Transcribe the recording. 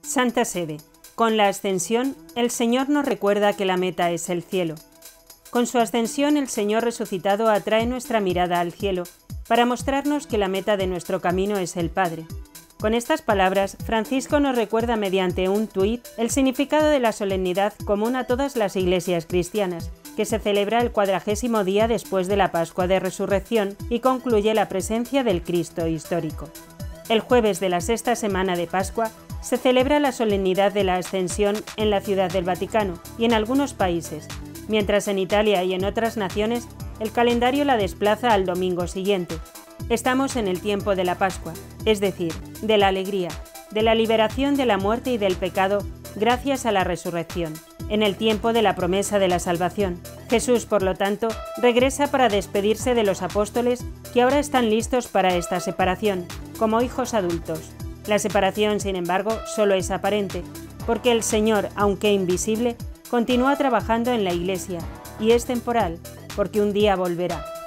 Santa Sede. Con la ascensión, el Señor nos recuerda que la meta es el cielo. Con su ascensión, el Señor resucitado atrae nuestra mirada al cielo para mostrarnos que la meta de nuestro camino es el Padre. Con estas palabras, Francisco nos recuerda mediante un tuit el significado de la solemnidad común a todas las iglesias cristianas, que se celebra el 40º día después de la Pascua de Resurrección y concluye la presencia del Cristo histórico. El jueves de la sexta semana de Pascua se celebra la solemnidad de la Ascensión en la Ciudad del Vaticano y en algunos países, mientras en Italia y en otras naciones el calendario la desplaza al domingo siguiente. Estamos en el tiempo de la Pascua, es decir, de la alegría, de la liberación de la muerte y del pecado gracias a la resurrección, en el tiempo de la promesa de la salvación. Jesús, por lo tanto, regresa para despedirse de los apóstoles que ahora están listos para esta separación, como hijos adultos. La separación, sin embargo, solo es aparente, porque el Señor, aunque invisible, continúa trabajando en la Iglesia, y es temporal, porque un día volverá.